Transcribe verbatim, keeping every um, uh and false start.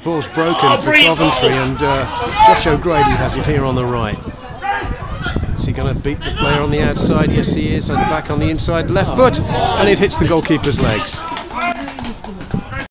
Ball's broken for Coventry, and uh, Josh O'Grady has it here on the right. Is he going to beat the player on the outside? Yes, he is. And back on the inside, left foot, and it hits the goalkeeper's legs.